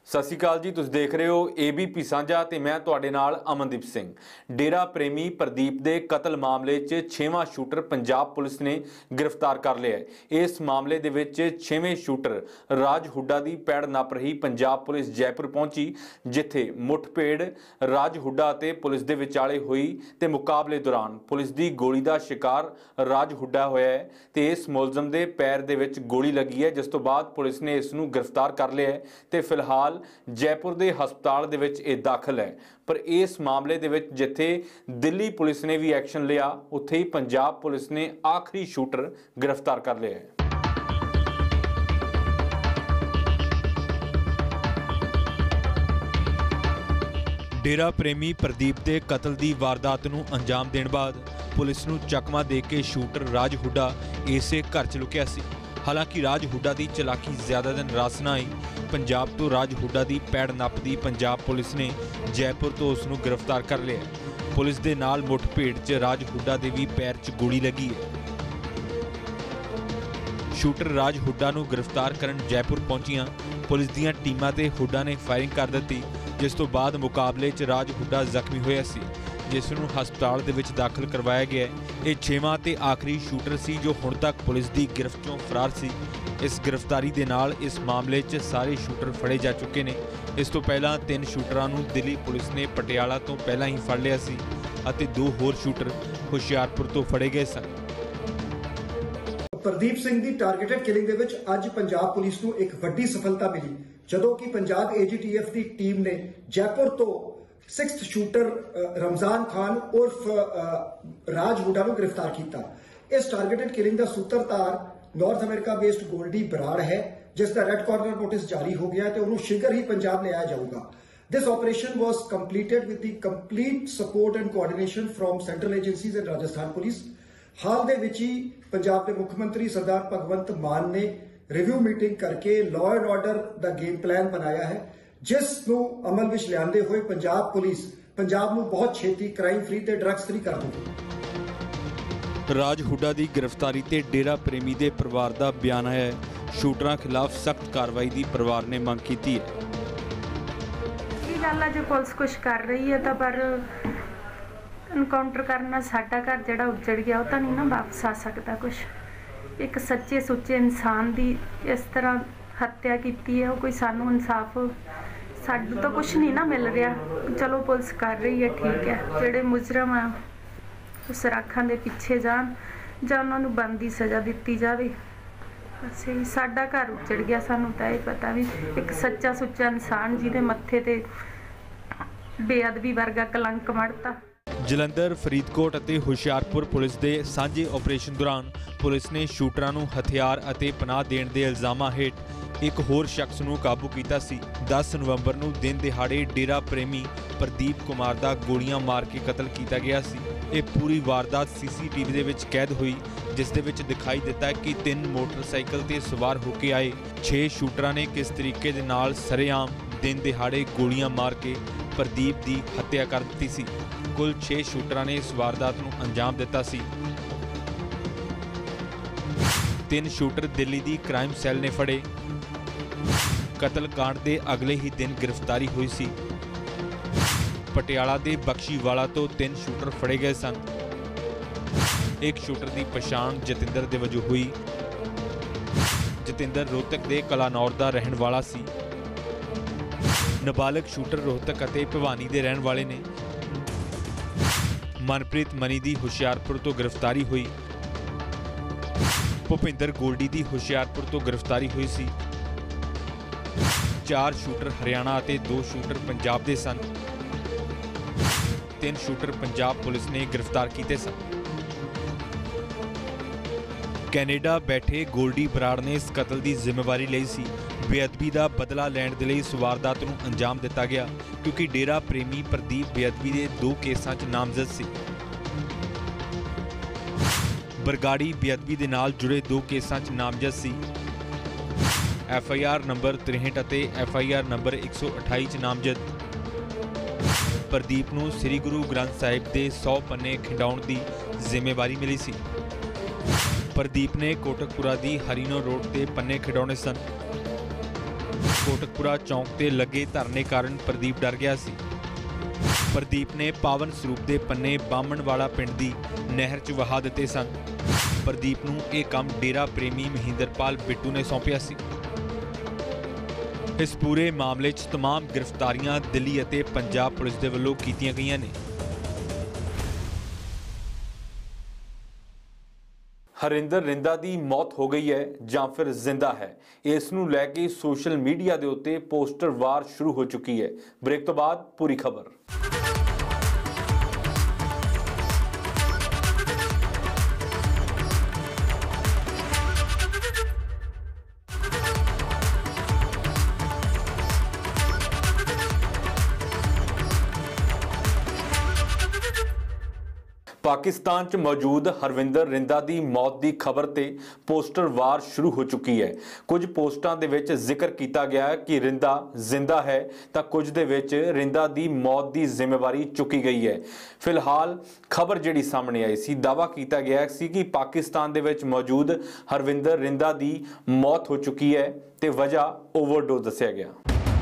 सत श्री अकाल जी, तुसीं देख रहे हो ABP साझा ते मैं तुहाडे नाल अमनदीप सिंह। डेरा प्रेमी प्रदीप दे कतल मामले च 6वां शूटर पंजाब पुलिस ने गिरफ्तार कर लिया है। इस मामले दे विच 6वें शूटर राज हुड्डा दी पैड़ नप रही पंजाब पुलिस जयपुर पहुंची, जिथे मुठभेड़ राज हुड्डा ते पुलिस दे विचाले हुई ते मुकाबले दौरान पुलिस दी गोली दा शिकार राज हुड्डा होया है ते इस मुलजम दे पैर दे विच गोली लगी है, जिस तो बाद पुलिस ने इस नूं गिरफ्तार कर लिया है ते फिलहाल जयपुर के हस्पताल दे विच ये दाखिल है। पर इस मामले दे विच जिथे दिल्ली पुलिस ने भी एक्शन लिया, उत्थे ही पंजाब पुलिस ने आखिरी शूटर गिरफ्तार कर लिया है। डेरा प्रेमी प्रदीप के कतल की वारदात नूं अंजाम देण बाद पुलिस नूं चकमा दे के शूटर राज हुड्डा इसे घर च लुकिया सी। हालांकि राज हुड्डा की चलाकी ज्यादा दिन रास ना आई। पंजाब तो राज हुड्डा की पैड़ नपदी पंजाब पुलिस ने जयपुर तो उसनूं गिरफ्तार कर लिया। पुलिस के नाल मुठभेड़ च राज हुड्डा के भी पैर च गोली लगी है। शूटर राज हुड्डा नूं गिरफ्तार करन जयपुर पहुंचियां पुलिस दीयां टीमां ते हुड्डा ने फायरिंग कर दी, जिस तो बाद मुकाबले च राज हुड्डा जख्मी होया सी, जिस नूं हस्पताल दे विच दाखिल करवाया गया है। यह 6वां ते आखिरी शूटर सी जो हुण तक पुलिस की गिरफ्त चों फरार सी। इस गिरफ्तारी दे नाल इस मामले च सारे शूटर फड़े जा चुके ने। इस तो पहला 3 शूटरां नूं दिल्ली पुलिस ने पटियाला तो पहला ही फड़ लिया सी अते 2 होर शूटर हुशियारपुर तो फड़े गए सन। प्रदीप सिंह की टारगेटेड किलिंग दे विच अज पंजाब पुलिस नूं एक वड्डी सफलता मिली, जदों कि पंजाब AGTF की टीम ने जयपुर तो 6th शूटर रमजान खान उर्फ राज हुड्डा नूं गिरफ्तार किया। इस टारगेटेड किलिंग का सूत्रधार north America based Goldy Brar है, जिसका रेड कॉर्नर नोटिस जारी हो गया है तो उन्होंने शीघ्र ही पंजाब ले आया जाऊगा। This operation was completed with the complete support and coordination from central agencies and Rajasthan police. हाल दे विच ही पंजाब के मुख्यमंत्री सरदार भगवंत मान ने रिव्यू मीटिंग करके लॉ एंड ऑर्डर दा गेम प्लान बनाया है, जिस नूं अमल विच लिआंदे होए पंजाब पुलिस पंजाब नूं बहुत छेती क्राइम फ्री ते ड्रग्स फ्री कर देगी। राज हुड्डा की गिरफ्तारी ते डेरा प्रेमी के परिवार का बयान आया है। शूटरां खिलाफ सख्त कार्रवाई की परिवार ने मांग की है। गल है जो पुलिस कुछ कर रही है तो पर एनकाउंटर करना साडा घर जिहड़ा उजड़ गया वो तो नहीं ना वापस आ सकता। कुछ एक सच्चे सुच्चे इंसान की इस तरह हत्या की है, कोई सानू इंसाफ साडू तो कुछ नहीं ना मिल रहा। चलो पुलिस कर रही है, ठीक है, जिहड़े मुजरम आ उस राखां दे पिछे जान जां उन्हां नूं बनदी सज़ा दित्ती जावे। बस यही साडा घर उजड़ गया, सानू तां इह पता भी एक सच्चा सुच्चा इंसान जिहदे मत्थे ते बेअदबी वर्गा कलंक मढ़ता। जलंधर, फरीदकोट और हुशियारपुर पुलिस के सांझे ऑपरेशन दौरान पुलिस ने शूटरां नूं हथियार और पनाह देण दे इल्जामां हेठ एक होर शख्स नूं काबू कीता सी। 10 नवंबर नूं दिन दिहाड़े डेरा प्रेमी प्रदीप कुमार दा गोलियां मार के कतल किया गया सी। ये पूरी वारदात CCTV दे विच कैद हुई, जिस दे विच दिखाई दिता कि 3 मोटरसाइकिल ते सवार होके आए 6 शूटरां ने किस तरीके दे नाल सरेआम दिन दिहाड़े गोलियां मार के प्रदीप की हत्या कर दी सी। कुल 6 शूटरां ने इस वारदात नूं अंजाम दिता सी। 3 शूटर दिल्ली की क्राइम सैल ने फड़े। कतल कांड के अगले ही दिन गिरफ्तारी हुई सी। पटियाला के बख्शीवाला तो 3 शूटर फड़े गए सन। एक शूटर की पछाण जतिंदर दे वजों हुई। जतिंदर रोहतक के कलानौर का रहने वाला सी। नाबालिग शूटर रोहतक और भिवानी के रहने वाले ने। मनप्रीत मनी की हुशियारपुर तो गिरफ्तारी हुई। भुपिंदर गोल्डी की हुशियारपुर तो गिरफ्तारी हुई सी। 4 शूटर हरियाणा और 2 शूटर पंजाब के सन। 3 शूटर पंजाब पुलिस ने गिरफ्तार किए सन। कैनेडा बैठे गोल्डी बराड़ ने इस कतल की जिम्मेवारी ली सी। बेअदबी का बदला लैण दे लई इस वारदात नूं अंजाम दिता गया, क्योंकि डेरा प्रेमी प्रदीप बेअदबी के 2 केसां च नामजद सी। बरगाड़ी बेअदबी के नाल जुड़े 2 केसां च नामजद सी। FIR नंबर 63 ਅਤੇ FIR नंबर 128 च नामजद। प्रदीप नूं श्री गुरु ग्रंथ साहिब के 100 पन्ने खिंडाउण की जिम्मेवारी मिली सी। प्रदीप ने कोटकपुरा की हरीनो रोड के पन्ने खिंडाउणे सन। ਕੋਟਕਪੁਰਾ ਚੌਂਕ ਤੇ ਲੱਗੇ ਧਰਨੇ ਕਾਰਨ ਪ੍ਰਦੀਪ ਡਰ ਗਿਆ ਸੀ। ਪ੍ਰਦੀਪ ਨੇ ਪਾਵਨ ਸਰੂਪ ਦੇ ਪੰਨੇ ਬਾਹਮਣਵਾਲਾ ਪਿੰਡ ਦੀ ਨਹਿਰ 'ਚ ਵਹਾ ਦਿੱਤੇ ਸਨ। ਪ੍ਰਦੀਪ ਨੂੰ ਇਹ ਕੰਮ ਡੇਰਾ ਪ੍ਰੇਮੀ ਮਹਿੰਦਰਪਾਲ ਬਿੱਟੂ ਨੇ ਸੌਂਪਿਆ ਸੀ। ਇਸ ਪੂਰੇ ਮਾਮਲੇ 'ਚ तमाम ਗ੍ਰਿਫਤਾਰੀਆਂ ਦਿੱਲੀ ਅਤੇ ਪੰਜਾਬ ਪੁਲਿਸ ਦੇ ਵੱਲੋਂ ਕੀਤੀਆਂ ਗਈਆਂ ਨੇ। ਹਰਿੰਦਰ ਰਿੰਦਾ ਦੀ ਮੌਤ ਹੋ ਗਈ ਹੈ ਜਾਂ ਫਿਰ ਜ਼ਿੰਦਾ ਹੈ, ਇਸ ਨੂੰ ਲੈ ਕੇ ਸੋਸ਼ਲ ਮੀਡੀਆ ਦੇ ਉੱਤੇ ਪੋਸਟਰ ਵਾਰ ਸ਼ੁਰੂ ਹੋ ਚੁੱਕੀ ਹੈ। ਬ੍ਰੇਕ ਤੋਂ ਬਾਅਦ ਪੂਰੀ ਖਬਰ। पाकिस्तान च मौजूद हरविंदर रिंदा दी मौत की खबर ते पोस्टर वार शुरू हो चुकी है। कुछ पोस्टां दे विच जिक्र किया गया कि रिंदा जिंदा है तो कुछ दे विच रिंदा दी मौत की जिम्मेवारी चुकी गई है। फिलहाल खबर जिहड़ी सामने आई सी, दावा किया गया सी कि पाकिस्तान दे विच मौजूद हरविंदर रिंदा दी मौत हो चुकी है ते वजह ओवरडोज दस्सिया गया।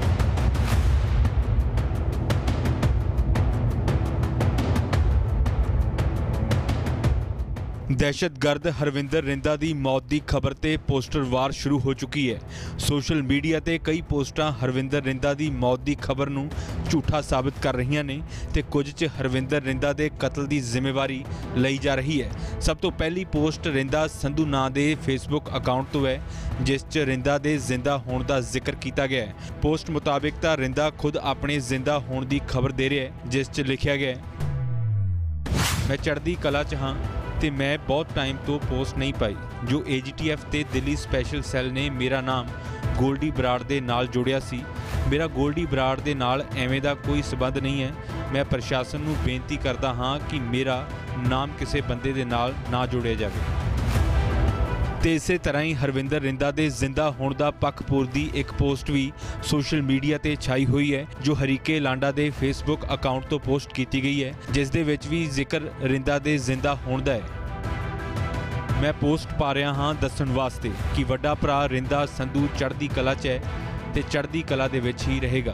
दहशतगर्द हरविंदर रिंदा की मौत की खबर ते पोस्टर वार शुरू हो चुकी है। सोशल मीडिया ते कई पोस्टां हरविंदर रिंदा की मौत की खबर नूं झूठा साबित कर रही ने ते कुछ च हरविंदर रिंदा के कतल की जिम्मेवारी लई जा रही है। सब तो पहली पोस्ट रिंदा संधू नां दे फेसबुक अकाउंट तो है, जिस च रिंदा के जिंदा होने का जिक्र किया गया है। पोस्ट मुताबिक तां रिंदा खुद अपने जिंदा होने की खबर दे रहा है, जिस च लिखा गया है, मैं चढ़दी कला च हाँ ਤੇ ਮੈਂ ਬਹੁਤ ਟਾਈਮ ਤੋਂ ਪੋਸਟ ਨਹੀਂ ਪਾਈ। ਜੋ AGTF ਤੇ ਦਿੱਲੀ ਸਪੈਸ਼ਲ ਸੈੱਲ ਨੇ ਮੇਰਾ ਨਾਮ ਗੋਲਡੀ ਬਰਾੜ ਦੇ ਨਾਲ ਜੋੜਿਆ ਸੀ, ਮੇਰਾ ਗੋਲਡੀ ਬਰਾੜ ਦੇ ਨਾਲ ਐਵੇਂ ਦਾ ਕੋਈ ਸਬੰਧ ਨਹੀਂ ਹੈ। ਮੈਂ ਪ੍ਰਸ਼ਾਸਨ ਨੂੰ ਬੇਨਤੀ ਕਰਦਾ ਹਾਂ ਕਿ ਮੇਰਾ ਨਾਮ ਕਿਸੇ ਬੰਦੇ ਦੇ ਨਾਲ ਨਾ ਜੋੜਿਆ ਜਾਵੇ। ਤੇ ਇਸੇ ਤਰ੍ਹਾਂ ਹੀ ਹਰਵਿੰਦਰ ਰਿੰਦਾ ਦੇ ਜ਼ਿੰਦਾ ਹੋਣ ਦਾ ਪੱਖ ਪੂਰਦੀ ਇੱਕ ਪੋਸਟ ਵੀ ਸੋਸ਼ਲ ਮੀਡੀਆ ਤੇ ਛਾਈ ਹੋਈ ਹੈ, ਜੋ ਹਰੀਕੇ ਲਾਂਡਾ ਦੇ ਫੇਸਬੁੱਕ ਅਕਾਊਂਟ ਤੋਂ ਪੋਸਟ ਕੀਤੀ ਗਈ ਹੈ, ਜਿਸ ਦੇ ਵਿੱਚ ਵੀ ਜ਼ਿਕਰ ਰਿੰਦਾ ਦੇ ਜ਼ਿੰਦਾ ਹੋਣ ਦਾ ਹੈ। ਮੈਂ ਪੋਸਟ ਪਾ ਰਿਹਾ ਹਾਂ ਦੱਸਣ ਵਾਸਤੇ ਕਿ ਵੱਡਾ ਭਰਾ ਰਿੰਦਾ ਸੰਧੂ ਚੜ੍ਹਦੀ ਕਲਾ 'ਚ ਹੈ ਤੇ ਚੜ੍ਹਦੀ ਕਲਾ ਦੇ ਵਿੱਚ ਹੀ ਰਹੇਗਾ।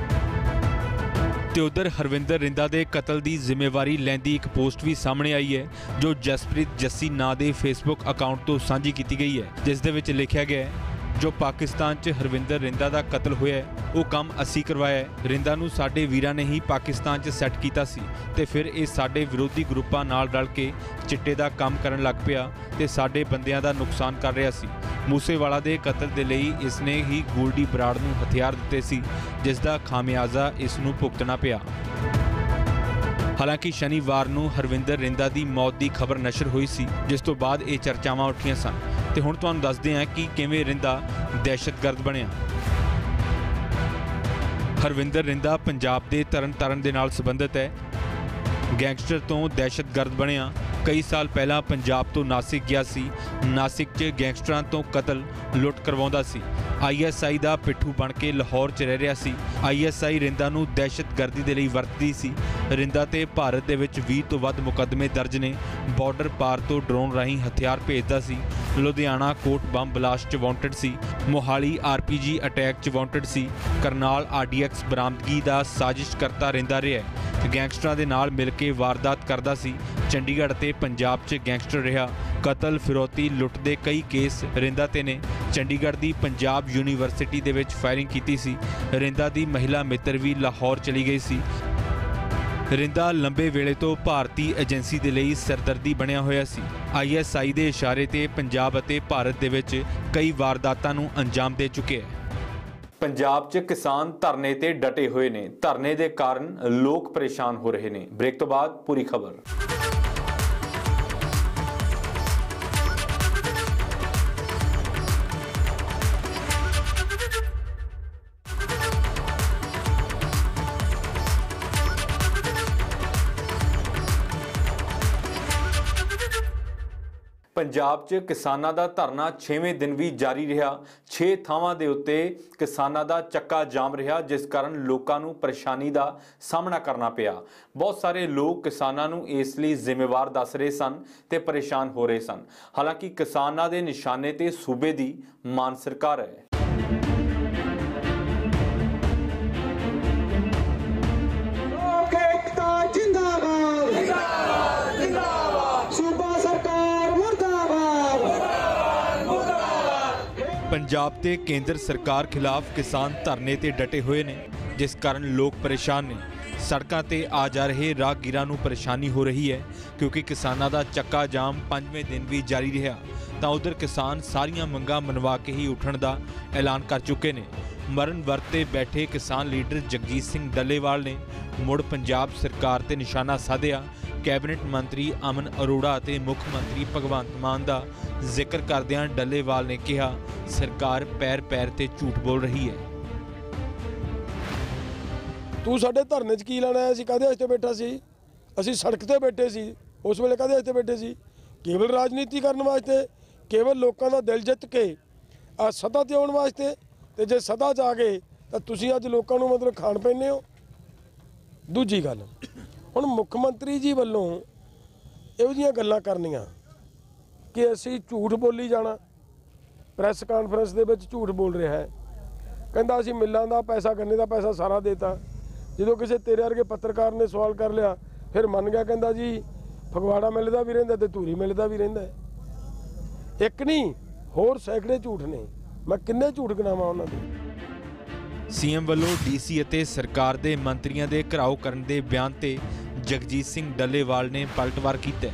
ਤੇ ਉਧਰ ਹਰਵਿੰਦਰ ਰਿੰਦਾ ਦੇ ਕਤਲ ਦੀ ਜ਼ਿੰਮੇਵਾਰੀ ਲੈਂਦੀ ਇੱਕ ਪੋਸਟ ਵੀ ਸਾਹਮਣੇ ਆਈ ਹੈ, ਜੋ ਜਸਪ੍ਰੀਤ ਜੱਸੀ ਨਾਂ ਦੇ ਫੇਸਬੁੱਕ ਅਕਾਊਂਟ ਤੋਂ ਸਾਂਝੀ ਕੀਤੀ ਗਈ ਹੈ, ਜਿਸ ਦੇ ਵਿੱਚ ਲਿਖਿਆ ਗਿਆ ਹੈ, ਜੋ ਪਾਕਿਸਤਾਨ 'ਚ ਹਰਵਿੰਦਰ ਰਿੰਦਾ ਦਾ ਕਤਲ ਹੋਇਆ ਹੈ ਉਹ ਕੰਮ ਅਸੀਂ ਕਰਵਾਇਆ ਹੈ। ਰਿੰਦਾ ਨੂੰ ਸਾਡੇ ਵੀਰਾਂ ਨੇ ਹੀ ਪਾਕਿਸਤਾਨ 'ਚ ਸੈੱਟ ਕੀਤਾ ਸੀ ਤੇ ਫਿਰ ਇਹ ਸਾਡੇ ਵਿਰੋਧੀ ਗਰੁੱਪਾਂ ਨਾਲ ਰਲ ਕੇ ਚਿੱਟੇ ਦਾ ਕੰਮ ਕਰਨ ਲੱਗ ਪਿਆ ਤੇ ਸਾਡੇ ਬੰਦਿਆਂ ਦਾ ਨੁਕਸਾਨ ਕਰ ਰਿਹਾ ਸੀ। ਮੂਸੇਵਾਲਾ ਦੇ ਕਤਲ ਦੇ ਲਈ ਇਸ ਨੇ ਹੀ ਗੋਲਡੀ ਬਰਾੜ ਨੂੰ ਹਥਿਆਰ ਦਿੱਤੇ ਸੀ, ਜਿਸ ਦਾ ਖਾਮਿਆਜ਼ਾ ਇਸ ਨੂੰ ਭੁਗਤਣਾ ਪਿਆ। ਹਾਲਾਂਕਿ ਸ਼ਨੀਵਾਰ ਨੂੰ ਹਰਵਿੰਦਰ ਰਿੰਦਾ ਦੀ ਮੌਤ ਦੀ ਖਬਰ ਨਸ਼ਰ ਹੋਈ ਸੀ, ਜਿਸ ਤੋਂ ਬਾਅਦ ਇਹ ਚਰਚਾਵਾਂ ਉੱਠੀਆਂ ਸਨ। ਤੇ ਹੁਣ ਤੁਹਾਨੂੰ ਦੱਸਦੇ ਹਾਂ ਕਿ ਕਿਵੇਂ ਰਿੰਦਾ ਦਹਿਸ਼ਤਗਰਦ ਬਣਿਆ। ਹਰਵਿੰਦਰ ਰਿੰਦਾ ਪੰਜਾਬ ਦੇ ਤਰਨਤਾਰਨ ਦੇ ਨਾਲ ਸੰਬੰਧਿਤ ਹੈ। ਗੈਂਗਸਟਰ ਤੋਂ ਦਹਿਸ਼ਤਗਰਦ ਬਣਿਆ। ਕਈ ਸਾਲ ਪਹਿਲਾਂ ਪੰਜਾਬ ਤੋਂ ਨਾਸਿਕ ਗਿਆ ਸੀ। ਨਾਸਿਕ 'ਚ ਗੈਂਗਸਟਰਾਂ ਤੋਂ ਕਤਲ ਲੁੱਟ ਕਰਵਾਉਂਦਾ ਸੀ। ISI ਦਾ ਪਿੱਠੂ ਬਣ ਕੇ ਲਾਹੌਰ 'ਚ ਰਹਿ ਰਿਹਾ ਸੀ। ISI ਰਿੰਦਾ ਨੂੰ ਦਹਿਸ਼ਤਗਰਦੀ ਦੇ ਲਈ ਵਰਤਦੀ ਸੀ। ਰਿੰਦਾ ਤੇ ਭਾਰਤ ਦੇ ਵਿੱਚ 20 ਤੋਂ ਵੱਧ ਮੁਕੱਦਮੇ ਦਰਜ ਨੇ। ਬਾਰਡਰ ਪਾਰ ਤੋਂ ਡਰੋਨ ਰਾਹੀਂ ਹਥਿਆਰ ਭੇਜਦਾ ਸੀ। ਲੁਧਿਆਣਾ ਕੋਟ ਬੰਬ ਬਲਾਸਟ 'ਚ ਵਾਂਟਡ ਸੀ। ਮੋਹਾਲੀ RPG ਅਟੈਕ 'ਚ ਵਾਂਟਡ ਸੀ। ਕਰਨਾਲ RDX ਬਰਾਮਦਗੀ ਦਾ ਸਾਜ਼ਿਸ਼ ਕਰਤਾ ਰਿੰਦਾ ਰਿਹਾ। ਗੈਂਗਸਟਰਾਂ ਦੇ ਨਾਲ ਮਿਲ ਕੇ ਵਾਰਦਾਤ ਕਰਦਾ ਸੀ। ਚੰਡੀਗੜ੍ਹ ਤੇ ਪੰਜਾਬ 'ਚ ਗੈਂਗਸਟਰ ਰਿਹਾ। ਕਤਲ, ਫਿਰੌਤੀ, ਲੁੱਟ ਦੇ ਕਈ ਕੇਸ ਰਿੰਦਾ ਤੇ ਨੇ। ਚੰਡੀਗੜ੍ਹ ਦੀ ਪੰਜਾਬ ਯੂਨੀਵਰਸਿਟੀ ਦੇ ਵਿੱਚ ਫਾਇਰਿੰਗ ਕੀਤੀ ਸੀ। ਰਿੰਦਾ ਦੀ ਮਹਿਲਾ ਮਿੱਤਰ ਵੀ ਲਾਹੌਰ ਚਲੀ ਗਈ ਸੀ। ਰਿੰਦਾ ਲੰਬੇ ਵੇਲੇ ਤੋਂ ਭਾਰਤੀ ਏਜੰਸੀ ਦੇ ਲਈ ਸਰਦਰਦੀ ਬਣਿਆ ਹੋਇਆ ਸੀ। ISI ਦੇ ਇਸ਼ਾਰੇ ਤੇ ਪੰਜਾਬ ਅਤੇ ਭਾਰਤ ਦੇ ਵਿੱਚ ਕਈ ਵਾਰਦਾਤਾਂ ਨੂੰ ਅੰਜਾਮ ਦੇ ਚੁੱਕੇ ਹੈ। ਪੰਜਾਬ 'ਚ ਕਿਸਾਨ ਧਰਨੇ ਤੇ ਡਟੇ ਹੋਏ ਨੇ। ਧਰਨੇ ਦੇ ਕਾਰਨ ਲੋਕ ਪਰੇਸ਼ਾਨ ਹੋ ਰਹੇ ਨੇ। ਬ੍ਰੇਕ ਤੋਂ ਬਾਅਦ ਪੂਰੀ ਖਬਰ। ਪੰਜਾਬ 'ਚ ਕਿਸਾਨਾਂ ਦਾ ਧਰਨਾ 6ਵੇਂ ਦਿਨ ਵੀ ਜਾਰੀ ਰਿਹਾ। 6 ਥਾਵਾਂ ਦੇ ਉੱਤੇ ਕਿਸਾਨਾਂ ਦਾ ਚੱਕਾ ਜਾਮ ਰਿਹਾ, ਜਿਸ ਕਾਰਨ ਲੋਕਾਂ ਨੂੰ ਪਰੇਸ਼ਾਨੀ ਦਾ ਸਾਹਮਣਾ ਕਰਨਾ ਪਿਆ। ਬਹੁਤ ਸਾਰੇ ਲੋਕ ਕਿਸਾਨਾਂ ਨੂੰ ਇਸ ਲਈ ਜ਼ਿੰਮੇਵਾਰ ਦੱਸ ਰਹੇ ਸਨ ਤੇ ਪਰੇਸ਼ਾਨ ਹੋ ਰਹੇ ਸਨ। ਹਾਲਾਂਕਿ ਕਿਸਾਨਾਂ ਦੇ ਨਿਸ਼ਾਨੇ ਤੇ ਸੂਬੇ ਦੀ ਮਾਨ ਸਰਕਾਰ ਹੈ। पंजाब ते केंद्र सरकार खिलाफ किसान धरने ते डटे हुए ने, जिस कारण लोग परेशान ने। सड़कों ते आ जा रहे राहगीरां नूं परेशानी हो रही है क्योंकि किसानां दा चक्का जाम 5वें दिन भी जारी रहा। तो उधर किसान सारियां मंगां मनवा के ही उठण दा ऐलान कर चुके ने। मरण वरते बैठे किसान लीडर जगजीत सिंह डल्लेवाल ने मुड़ पंजाब सरकार ते निशाना साधिया। कैबिनेट मंत्री अमन अरोड़ा ते मुख मंत्री भगवंत मान दा जिक्र करदियां डल्लेवाल ने कहा, सरकार पैर पैर ते झूठ बोल रही है। तू साडे धरने च की लाना है? काहदे वास्ते बैठा सी? असीं सड़क ते बैठे सी, उस वेले काहदे वास्ते बैठे सी? केवल राजनीति करने वास्ते, केवल लोगों का दिल जित के आ सत्ता ते आउण वास्ते। ते जे सत्ता च आ गए तो तुसीं अज लोगों नूं मतलब खाण पैंदे हो। दूजी गल, हुण मुख मंत्री जी वल्लों इहो जिहियां गल्लां करनियां कि असीं झूठ बोली जाना। प्रैस कानफ्रेंस दे विच झूठ बोल रहा है, कहंदा असीं मिल्लां दा पैसा, गन्ने दा पैसा सारा देता। जो किसी तेरे वर्गे पत्रकार ने सवाल कर लिया फिर मन गया, कहता जी फगवाड़ा मिलता भी रहिंदा ते धूरी मिलता भी रहिंदा है। एक नहीं होर सैकड़े झूठ ने, मैं किन्ने झूठ गिनावां उन्हां दे। सीएम वालों डीसी ਅਤੇ सरकार के मंत्रियों के घिराव करन दे बयान ते जगजीत सिंह डल्लेवाल ने पलटवार कीता।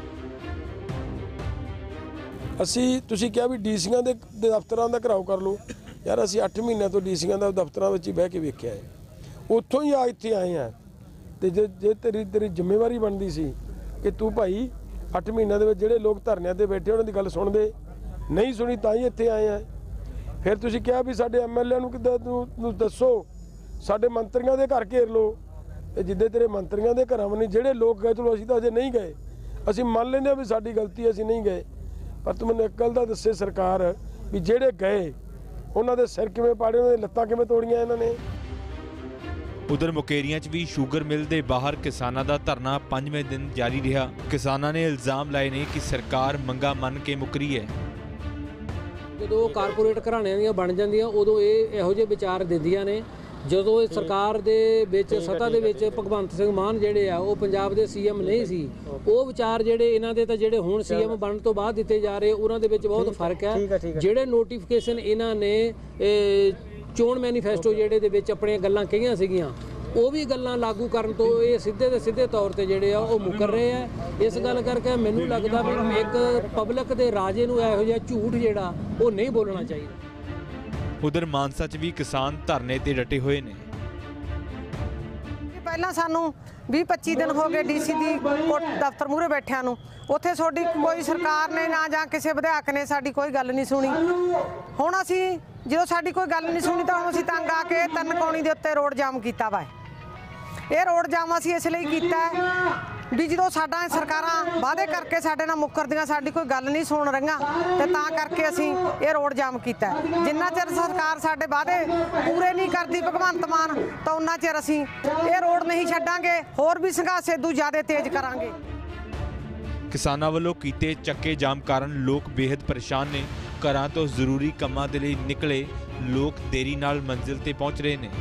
असी तुसीं कहा भी डीसीआं दे दफ्तरां दा घिराव कर लो यार, असी 8 महीनों तो डीसीआं दा दफ्तरां विच ही बह के वेखिया है। उत्थों ही आ इत्थे आए हैं ते जे तेरी जिम्मेवारी बनती सी कि तू भाई 8 महीनों दे विच जिहड़े लोग धरनिਆਂ ते बैठे उन्हां दी गल सुणदे, नहीं सुनी तां ही इत्थे आए हैं। फिर तुसीं कहा भी साडे एमएलए नूं किद्दां तूं दसो, साडे मंत्रियों के घर घेर लो। ते जिद्दे तेरे मंत्रियों के घरां नहीं जिहड़े लोग गए, चलो असीं तां अजे नहीं गए, असीं मान लैंदे भी साडी गलती, असीं नहीं गए। पर तूं मैनूं एक गल दा दस्से सरकार भी जिहड़े गए उन्हां दे सिर किवें पाड़े, उन्हां दी लत्तां किवें तोड़ीਆਂ इन्हां ने। उधर मुकेरियां च भी शूगर मिल के बाहर किसानों का धरना 5वें दिन जारी रहा। किसानों ने इल्जाम लाए ने कि सरकार मंगा मन के मुकरी है। जो कारपोरेट घराणिਆਂ ਦੀਆਂ ਬਣ ਜਾਂਦੀਆਂ ਉਦੋਂ ਇਹ ਇਹੋ ਜਿਹੇ ਵਿਚਾਰ ਦਿੰਦੀਆਂ ਨੇ। ਜਦੋਂ ਇਹ ਸਰਕਾਰ ਦੇ ਵਿੱਚ ਸੱਤਾ ਦੇ ਵਿੱਚ ਭਗਵੰਤ ਸਿੰਘ ਮਾਨ ਜਿਹੜੇ ਆ ਉਹ ਪੰਜਾਬ ਦੇ ਸੀਐਮ ਨਹੀਂ ਸੀ, ਉਹ ਵਿਚਾਰ ਜਿਹੜੇ ਇਹਨਾਂ ਦੇ ਤਾਂ ਜਿਹੜੇ ਹੁਣ ਸੀਐਮ ਬਣਨ ਤੋਂ ਬਾਅਦ ਦਿੱਤੇ ਜਾ ਰਹੇ ਉਹਨਾਂ ਦੇ ਵਿੱਚ ਬਹੁਤ ਫਰਕ ਹੈ। ਜਿਹੜੇ ਨੋਟੀਫਿਕੇਸ਼ਨ ਇਹਨਾਂ ਨੇ ਚੋਣ ਮੈਨੀਫੈਸਟੋ ਜਿਹੜੇ ਦੇ ਵਿੱਚ ਆਪਣੀਆਂ ਗੱਲਾਂ ਕਹੀਆਂ ਸੀਗੀਆਂ, ਉਹ ਵੀ ਗੱਲਾਂ ਲਾਗੂ ਕਰਨ ਤੋਂ ਇਹ ਸਿੱਧੇ ਦੇ ਸਿੱਧੇ ਤੌਰ ਤੇ ਜਿਹੜੇ ਆ ਉਹ ਮੁਕਰ ਰਹੇ ਆ। ਇਸ ਗੱਲ ਕਰਕੇ ਮੈਨੂੰ ਲੱਗਦਾ ਵੀ ਇੱਕ ਪਬਲਿਕ ਦੇ ਰਾਜੇ ਨੂੰ ਇਹੋ ਜਿਹਾ ਝੂਠ ਜਿਹੜਾ ਉਹ ਨਹੀਂ ਬੋਲਣਾ ਚਾਹੀਦਾ। उधर मानसा च भी किसान धरने ते डटे हुए ने। ਪਹਿਲਾਂ ਸਾਨੂੰ 20-25 दिन हो गए डीसी ਦੀ ਦਫ਼ਤਰ ਮੂਹਰੇ ਬੈਠਿਆਂ ਨੂੰ, ਉੱਥੇ ਸਾਡੀ ਕੋਈ ਸਰਕਾਰ ਨੇ ਨਾ ਜਾਂ ਕਿਸੇ ਵਿਧਾਇਕ ਨੇ ਸਾਡੀ ਕੋਈ ਗੱਲ ਨਹੀਂ ਸੁਣੀ। ਹੁਣ ਅਸੀਂ ਜਦੋਂ ਸਾਡੀ ਕੋਈ ਗੱਲ ਨਹੀਂ ਸੁਣੀ ਤਾਂ ਹੁਣ ਅਸੀਂ ਤੰਗ ਆ ਕੇ ਤਨਕੌਣੀ ਦੇ ਉੱਤੇ ਰੋਡ ਜਾਮ ਕੀਤਾ ਵਾ। ਇਹ ਰੋਡ ਜਾਮ ਅਸੀਂ ਇਸ ਲਈ ਕੀਤਾ ਵੀ ਜਦੋਂ ਸਾਡਾ ਸਰਕਾਰਾਂ ਵਾਅਦੇ ਕਰਕੇ ਸਾਡੇ ਨਾਲ ਮੁੱਕਰਦੀਆਂ, ਸਾਡੀ ਕੋਈ ਗੱਲ ਨਹੀਂ ਸੁਣ ਰਹੀਆਂ ਤੇ ਤਾਂ ਕਰਕੇ ਅਸੀਂ ਇਹ ਰੋਡ ਜਾਮ ਕੀਤਾ। ਜਿੰਨਾ ਚਿਰ ਸਰਕਾਰ ਸਾਡੇ ਵਾਅਦੇ ਪੂਰੇ ਨਹੀਂ ਕਰਦੀ ਭਗਵੰਤ ਮਾਨ ਤਾਂ ਉਹਨਾਂ ਚਿਰ ਅਸੀਂ ਇਹ ਰੋਡ ਨਹੀਂ ਛੱਡਾਂਗੇ, ਹੋਰ ਵੀ ਸੰਘਰਸ਼ ਇਦੋਂ ਜ਼ਿਆਦਾ ਤੇਜ਼ ਕਰਾਂਗੇ। किसानों वालों कीते चक्के जाम कारण लोग बेहद परेशान ने। घरां तो जरूरी कामां दे लई निकले लोग देरी नाल मंजिल ते पहुंच रहे ने।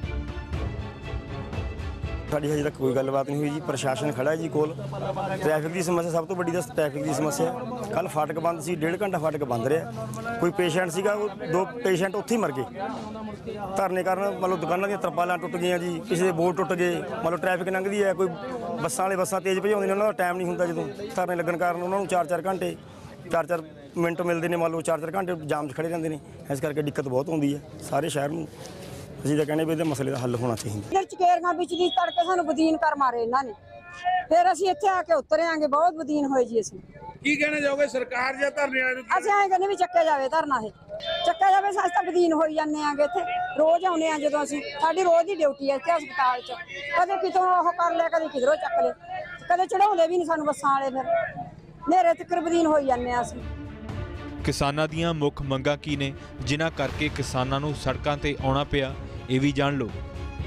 साड़ी हजे तक कोई गलबात नहीं हुई जी। प्रशासन खड़ा है जी कोल। ट्रैफिक की समस्या सब तो बड़ी ट्रैफिक की समस्या। कल फाटक बंद सी, 1.5 घंटा फाटक बंद रहा। कोई पेशेंट सीगा, 2 पेशेंट उत्थे ही मर गए धरने कारण। मतलब दुकानों दी तरपालां टुट गई जी, किसी के बोर्ड टुट गए। मतलब ट्रैफिक लंघदी है, कोई बसां वाले बसां तेज़ भजाउंदे ने, उन्हां दा टाइम नहीं हुंदा। जो धरने लगन कारण उन्हां नूं 4-4 घंटे 4-4 मिनट मिलते हैं। मान लो 4-4 घंटे जाम च खड़े रहंदे ने। इस करके दिक्कत बहुत आउंदी है सारे शहर नूं। ਅਸੀਂ ਤਾਂ ਕਹਿੰਦੇ ਵੀ ਇਹਦੇ ਮਸਲੇ ਦਾ ਹੱਲ ਹੋਣਾ ਚਾਹੀਦਾ। ਚਕੇਰੀਆਂ ਵਿੱਚ ਦੀ ਤੜਕੇ ਸਾਨੂੰ ਬਦੀਨ ਕਰ ਮਾਰੇ ਇਹਨਾਂ ਨੇ, ਫਿਰ ਅਸੀਂ ਇੱਥੇ ਆ ਕੇ ਉਤਰਿਆਂਗੇ। ਬਹੁਤ ਬਦੀਨ ਹੋਏ ਜੀ। ਅਸੀਂ ਕੀ ਕਹਿਣਾ ਚਾਹੋਗੇ ਸਰਕਾਰ ਜਾਂ ਧਰਨੇ ਵਾਲੇ ਨੂੰ? ਅਸੀਂ ਐਂ ਕਹਿੰਦੇ ਵੀ ਚੱਕਿਆ ਜਾਵੇ ਧਰਨਾ, ਇਹ ਚੱਕਿਆ ਜਾਵੇ। ਅਸੀਂ ਤਾਂ ਬਦੀਨ ਹੋਈ ਜਾਂਦੇ ਆਂਗੇ, ਇੱਥੇ ਰੋਜ਼ ਆਉਂਦੇ ਆ। ਜਦੋਂ ਅਸੀਂ ਸਾਡੀ ਰੋਜ਼ ਦੀ ਡਿਊਟੀ ਹੈ ਇੱਥੇ ਹਸਪਤਾਲ 'ਚ, ਕਦੇ ਕਿਤੋਂ ਉਹ ਕਰ ਲਿਆ, ਕਦੇ ਕਿਧਰੋਂ ਚੱਕ ਲਿਆ, ਕਦੇ ਚੜਾਉਂਦੇ ਵੀ ਨਹੀਂ ਸਾਨੂੰ ਬੱਸਾਂ ਵਾਲੇ। ਫਿਰ ਹਨੇਰੇ ਤੱਕ ਬਦੀਨ ਹੋਈ ਜਾਂਦੇ ਆ ਅਸੀਂ। ਕਿਸਾਨਾਂ ਦੀਆਂ ਮੁੱਖ ਮੰਗਾਂ ਕੀ ਨੇ ਜਿਨ੍ਹਾਂ ਕਰਕੇ ਕਿਸਾਨਾਂ ਨੂੰ ਸੜਕਾਂ ਤੇ ਆਉਣਾ ਪਿਆ, ਇਹ ਵੀ ਜਾਣ ਲਓ।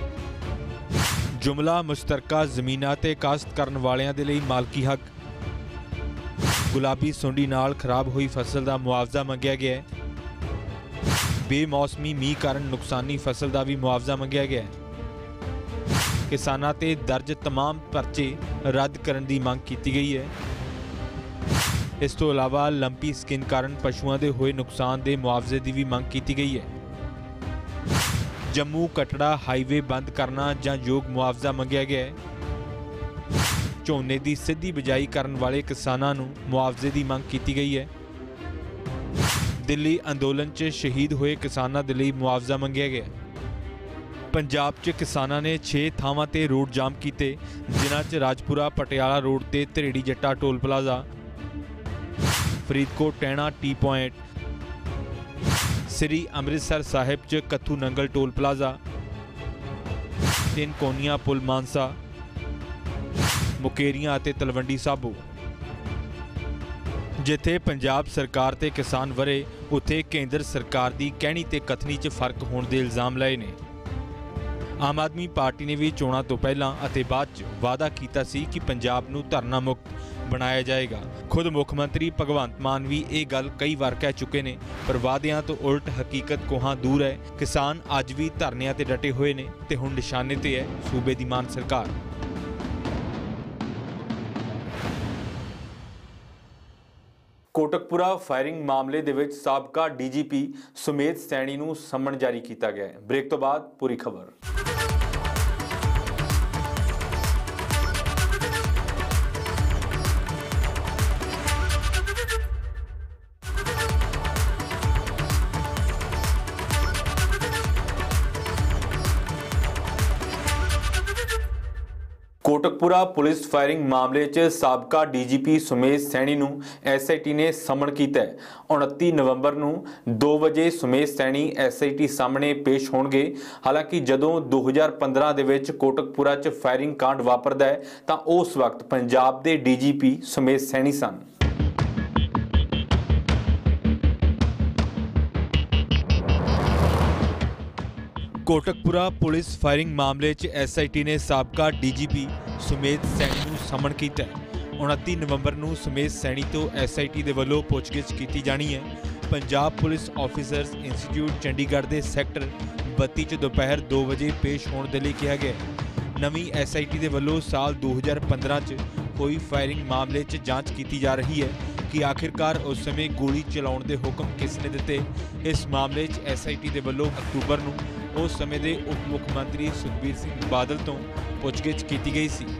जुमला मुश्तरका ਜ਼ਮੀਨਾਂ ਤੇ ਕਾਸ਼ਤ ਕਰਨ ਵਾਲਿਆਂ ਦੇ ਲਈ ਮਾਲਕੀ ਹੱਕ। ਗੁਲਾਬੀ ਸੁੰਡੀ ਨਾਲ ਖਰਾਬ ਹੋਈ ਫਸਲ ਦਾ ਮੁਆਵਜ਼ਾ ਮੰਗਿਆ ਗਿਆ ਹੈ। ਬੇਮੌਸਮੀ ਮੀਂਹ ਕਾਰਨ ਨੁਕਸਾਨੀ ਫਸਲ ਦਾ ਵੀ ਮੁਆਵਜ਼ਾ ਮੰਗਿਆ ਗਿਆ ਹੈ। ਕਿਸਾਨਾਂ ਤੇ ਦਰਜ तमाम ਪਰਚੇ ਰੱਦ ਕਰਨ ਦੀ ਮੰਗ ਕੀਤੀ ਗਈ ਹੈ। इस तो इलावा लंपी स्किन कारण पशुओं के होए नुकसान के मुआवजे की भी मंग की गई है। जम्मू कटड़ा हाईवे बंद करना जां योग मुआवजा मंगिया गया है। झोने की सीधी बिजाई करने वाले किसानों नूं मुआवजे की मंग की गई है। दिल्ली अंदोलन च शहीद होए किसानों के लिए मुआवजा मंगिया गया। पंजाब च किसानों ने 6 थावां ते रोड जाम किए, जिन्हां च राजपुरा पटियाला रोड ते Dhareri Jatta toll plaza, Faridkot Taina T point, Shri Amritsar Sahib च कत्थू नंगल टोल प्लाजा, 3 कोनिया पुल मानसा, मुकेरियां ते तलवंडी साबो। जिथे पंजाब सरकार ते किसान वरे, उत्थे केंद्र सरकार की कहनी ते कथनी च फर्क होने के इल्जाम लाए ने। आम आदमी पार्टी ने भी चोणां तो पहलां अते बाद च वादा कीता सी कि पंजाब नूं धरना मुक्त बनाया जाएगा। खुद मुख मंत्री भगवंत मान भी ये गल कई बार कह चुके ने, पर वादियां तो उल्ट हकीकत कोहां दूर है। किसान अज भी धरनियां ते डटे हुए ने ते हुण निशाने ते है सूबे दी मान सरकार। कोटकपुरा फायरिंग मामले दे विच साबका डीजीपी सुमेध सैनी नूं समन जारी किया गया है। ब्रेक तो बाद पूरी खबर। कोटकपुरा पुलिस फायरिंग मामले च साबका डीजीपी सुमेध सैनी नूं एसआईटी ने समन किया है। 29 नवंबर नूं 2 वजे सुमेध सैनी एसआईटी सामने पेश होणगे। हालांकि जदों 2015 दे विच कोटकपुरा च फायरिंग कांड वापरदा है तां उस वक्त पंजाब दे डीजीपी सुमेध सैनी सन। कोटकपुरा पुलिस फायरिंग मामले च एसआईटी ने साबका डीजीपी सुमेध सैनी नूं समन किया है। 29 नवंबर नूं सुमेध सैनी तो एसआईटी दे वल्लों पुछगिछ की जानी है। Punjab police officers institute Chandigarh के सैक्टर 32 च दोपहर 2 बजे पेश होने के लिए कहा गया है। नवीं एसआईटी दे वल्लों साल 2015 च कोई फायरिंग मामले च जांच की जा रही है कि आखिरकार उस समय गोली चलाउण दे हुक्म किसने दिते। इस मामले च एसआईटी दे वल्लों अक्तूबर नूं उस समय के उप मुख्यमंत्री सुखबीर सिंह बादल तो पुछगिछ की गई सी।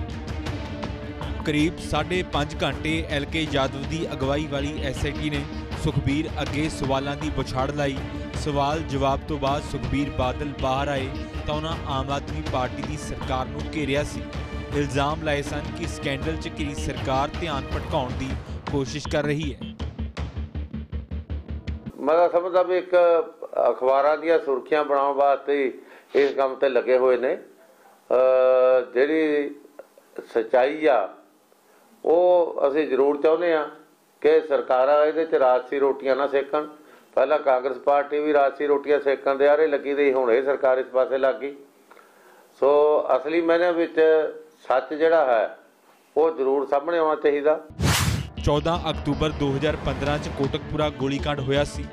करीब 5.5 घंटे LK यादव की अगवाई वाली एसआईटी ने सुखबीर अगे सवालों की बुछाड़ लाई। सवाल जवाब तो बाद सुखबीर बादल बाहर आए तो उन्होंने आम आदमी पार्टी की सरकार को घेरिया सी। इल्जाम लाए सन कि स्कैंडल च घिरी सरकार ध्यान भटकाउण की कोशिश कर रही है। मैं समझदा भी एक अखबारां दी सुर्खियां बनाउण वास्ते इस काम ते लगे हुए ने। जिहड़ी सच्चाई आ ਉਹ ਅਸੀਂ ਜ਼ਰੂਰ ਚਾਹੁੰਦੇ ਆ कि सरकारां ਇਹਦੇ ਚ ਰਾਜਸੀ ਰੋਟੀਆਂ ਨਾ ਸੇਕਣ। ਪਹਿਲਾਂ ਕਾਂਗਰਸ ਪਾਰਟੀ ਵੀ ਰਾਜਸੀ ਰੋਟੀਆਂ ਸੇਕਣ ਦੇ ਆਰੇ ਲੱਗੀ ਰਹੀ, ਹੁਣ ਇਹ ਸਰਕਾਰ ਇਸ ਪਾਸੇ ਲੱਗ ਗਈ। ਸੋ ਅਸਲੀ ਮਾਇਨੇ ਵਿੱਚ ਸੱਚ ਜਿਹੜਾ ਹੈ ਉਹ ਜ਼ਰੂਰ ਸਾਹਮਣੇ ਆਉਣਾ ਚਾਹੀਦਾ। 14 ਅਕਤੂਬਰ 2015 ਚ ਕੋਟਕਪੁਰਾ ਗੋਲੀकांड ਹੋਇਆ ਸੀ।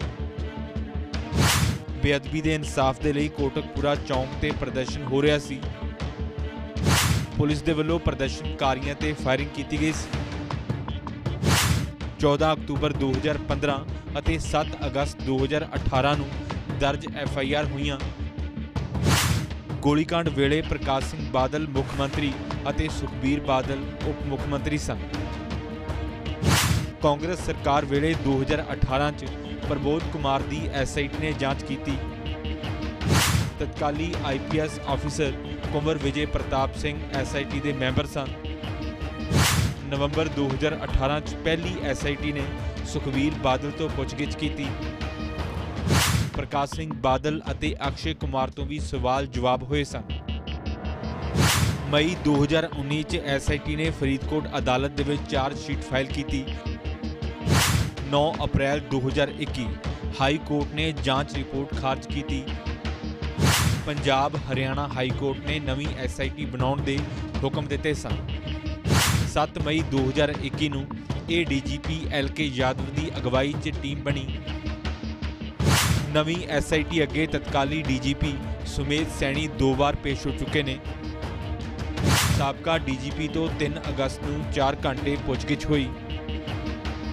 ਬੇਅਦਬੀ ਦੇ ਇਨਸਾਫ ਦੇ ਲਈ ਕੋਟਕਪੁਰਾ ਚੌਂਕ ਤੇ ਪ੍ਰਦਰਸ਼ਨ ਹੋ ਰਿਹਾ ਸੀ। पुलिस के वलों प्रदर्शनकारियों ते फायरिंग की गई सी। 14 अक्तूबर 2015 और 7 अगस्त 2018 नूं दर्ज FIR हुई। गोलीकांड वेले प्रकाश सिंह बादल मुख मंत्री और सुखबीर बादल उप मुख मंत्री सन। कांग्रेस सरकार वेले 2018 च प्रबोध कुमार की SIT ने जांच की। तत्काली IPS officer Kunwar Vijay Pratap Singh SIT के मैंबर सन। नवंबर 2018 च पहली SIT ने सुखबीर बादल तो पुछगिछ की। प्रकाश सिंह बादल और अक्षय कुमार तो भी सवाल जवाब हुए सन। मई 2019 च SIT ने फरीदकोट अदालत दे विच चार्जशीट फाइल की। 9 अप्रैल 2021 हाई कोर्ट ने जांच रिपोर्ट खारिज की। पंजाब हरियाणा हाई कोर्ट ने नवीं SIT बनाउण दे हुक्म दिते सन। 7 मई 2021 नूं DGP LK यादव की अगवाई च टीम बनी। नवीं SIT अगे तत्काली DGP सुमेध सैनी 2 बार पेश हो चुके ने। साबका DGP तो 3 अगस्त नूं 4 घंटे पुछगिछ हुई।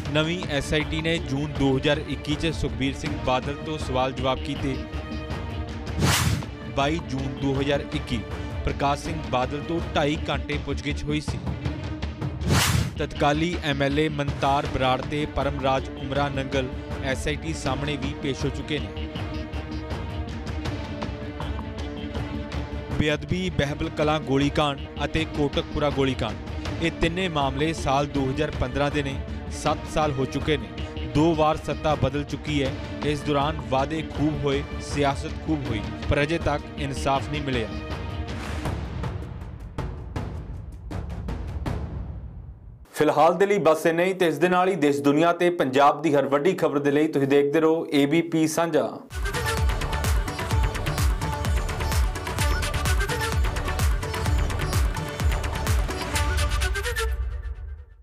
ਨਵੀਂ SIT ਨੇ ਜੂਨ 2021 ਚ ਸੁਖਬੀਰ ਸਿੰਘ ਬਾਦਲ ਤੋਂ ਸਵਾਲ ਜਵਾਬ ਕੀਤੇ। 22 ਜੂਨ 2021 ਪ੍ਰਕਾਸ਼ ਸਿੰਘ ਬਾਦਲ ਤੋਂ 2.5 ਘੰਟੇ ਪੁੱਛਗਿੱਛ ਹੋਈ ਸੀ। ਤਤਕਾਲੀ MLA ਮਨਤਾਰ ਬਰਾੜ ਤੇ ਪਰਮਰਾਜ ਉਮਰਾ ਨੰਗਲ SIT ਸਾਹਮਣੇ ਵੀ ਪੇਸ਼ ਹੋ ਚੁੱਕੇ ਨੇ। ਬੇਅਦਬੀ, ਬਹਿਬਲ ਕਲਾਂ ਗੋਲੀकांड ਅਤੇ ਕੋਟਕਪੁਰਾ ਗੋਲੀकांड ਇਹ ਤਿੰਨੇ ਮਾਮਲੇ ਸਾਲ 2015 ਦੇ ਨੇ। 7 ਸਾਲ ਹੋ ਚੁੱਕੇ ਨੇ। 2 ਵਾਰ ਸੱਤਾ ਬਦਲ ਚੁੱਕੀ ਹੈ। ਇਸ ਦੌਰਾਨ ਵਾਅਦੇ ਖੂਬ ਹੋਏ, ਸਿਆਸਤ ਖੂਬ ਹੋਈ, ਪਰ ਅਜੇ ਤੱਕ ਇਨਸਾਫ ਨਹੀਂ ਮਿਲਿਆ। ਫਿਲਹਾਲ ਦੇ ਲਈ ਬਸ ਇੰਨਾ ਹੀ ਤੇ ਇਸ ਦੇ ਨਾਲ ਹੀ ਦੇਸ਼ ਦੁਨੀਆ ਤੇ ਪੰਜਾਬ ਦੀ ਹਰ ਵੱਡੀ ਖਬਰ ਦੇ ਲਈ ਤੁਸੀਂ ਦੇਖਦੇ ਰਹੋ ABP ਸਾਂਝਾ।